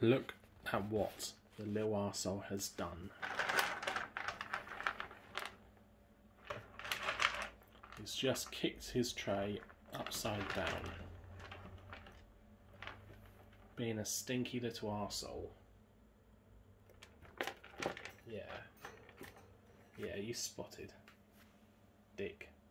Look at what the little arsehole has done. He's just kicked his tray upside down. Being a stinky little arsehole. Yeah. Yeah, you spotted. Dick.